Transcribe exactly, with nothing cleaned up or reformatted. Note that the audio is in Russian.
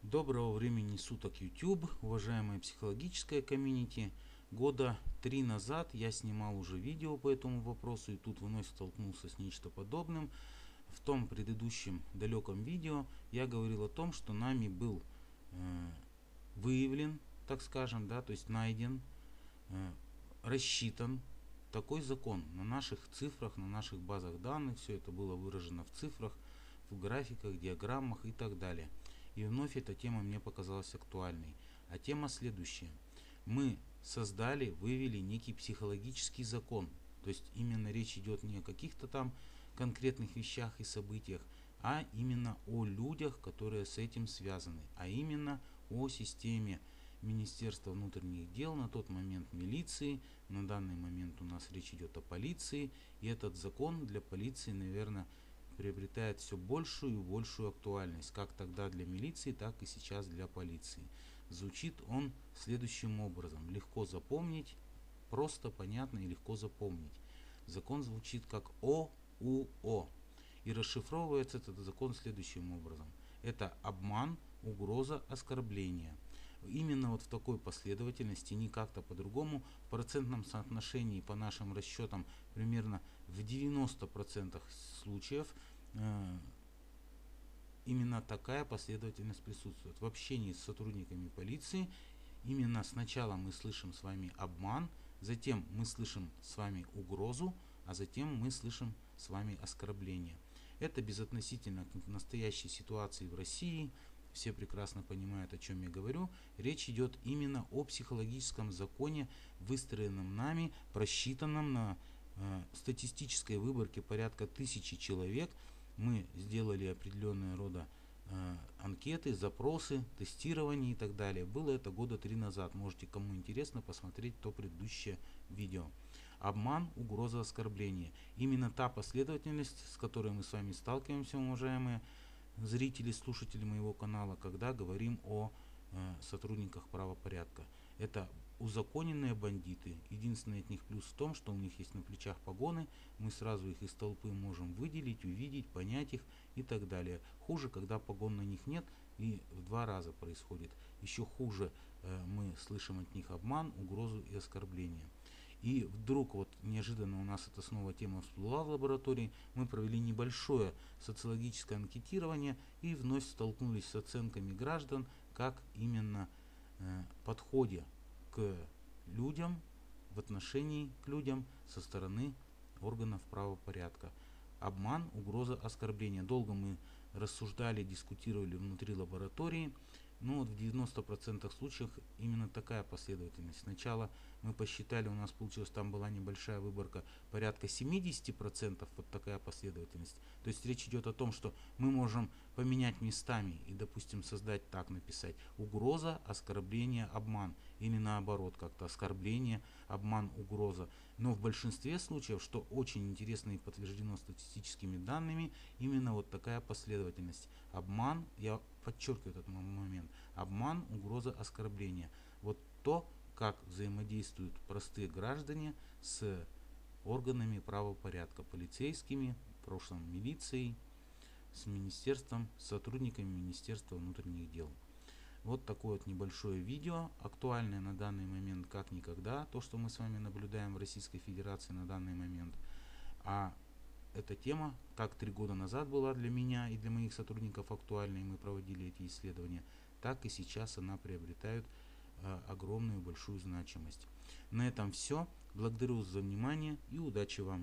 Доброго времени суток, YouTube, уважаемая психологическая комьюнити. Года три назад я снимал уже видео по этому вопросу, и тут вновь столкнулся с нечто подобным. В том предыдущем далеком видео я говорил о том, что нами был э, выявлен, так скажем, да, то есть найден, э, рассчитан такой закон на наших цифрах, на наших базах данных. Все это было выражено в цифрах, в графиках, диаграммах и так далее. И вновь эта тема мне показалась актуальной. А тема следующая. Мы создали, вывели некий психологический закон. То есть именно речь идет не о каких-то там конкретных вещах и событиях, а именно о людях, которые с этим связаны. А именно о системе Министерства внутренних дел, на тот момент милиции. На данный момент у нас речь идет о полиции. И этот закон для полиции, наверное, приобретает все большую и большую актуальность, как тогда для милиции, так и сейчас для полиции. Звучит он следующим образом. Легко запомнить, просто, понятно и легко запомнить. Закон звучит как О У О. И расшифровывается этот закон следующим образом. Это обман, угроза, оскорбление. Именно вот в такой последовательности, не как-то по-другому, в процентном соотношении по нашим расчетам примерно в девяноста процентах случаев э, именно такая последовательность присутствует. В общении с сотрудниками полиции именно сначала мы слышим с вами обман, затем мы слышим с вами угрозу, а затем мы слышим с вами оскорбление. Это безотносительно к настоящей ситуации в России. Все прекрасно понимают, о чем я говорю. Речь идет именно о психологическом законе, выстроенном нами, просчитанном на э, статистической выборке порядка тысячи человек. Мы сделали определенные рода э, анкеты, запросы, тестирование и так далее. Было это года три назад. Можете, кому интересно, посмотреть то предыдущее видео. Обман, угроза, оскорбление. Именно та последовательность, с которой мы с вами сталкиваемся, уважаемые зрители, слушатели моего канала, когда говорим о э, сотрудниках правопорядка. Это узаконенные бандиты. Единственный от них плюс в том, что у них есть на плечах погоны, мы сразу их из толпы можем выделить, увидеть, понять их и так далее. Хуже, когда погон на них нет, и в два раза происходит. Еще хуже э, мы слышим от них обман, угрозу и оскорбление. И вдруг вот неожиданно у нас эта снова тема всплыла в лаборатории. Мы провели небольшое социологическое анкетирование и вновь столкнулись с оценками граждан, как именно э, подходе к людям, в отношении к людям со стороны органов правопорядка. Обман, угроза, оскорбление. Долго мы рассуждали, дискутировали внутри лаборатории. Но вот в девяноста процентах случаев именно такая последовательность. Сначала мы посчитали, у нас получилось, там была небольшая выборка, порядка семидесяти процентов вот такая последовательность. То есть речь идет о том, что мы можем поменять местами и, допустим, создать так, написать: угроза, оскорбление, обман. Или наоборот, как-то оскорбление, обман, угроза. Но в большинстве случаев, что очень интересно и подтверждено статистическими данными, именно вот такая последовательность. Обман, я подчеркиваю этот момент, обман, угроза, оскорбление. Вот то, как взаимодействуют простые граждане с органами правопорядка, полицейскими, в прошлом милицией, с министерством, с сотрудниками Министерства внутренних дел. Вот такое вот небольшое видео, актуальное на данный момент как никогда, то, что мы с вами наблюдаем в Российской Федерации на данный момент. А эта тема как три года назад была для меня и для моих сотрудников актуальной, мы проводили эти исследования, так и сейчас она приобретает э, огромную большую значимость. На этом все. Благодарю за внимание и удачи вам!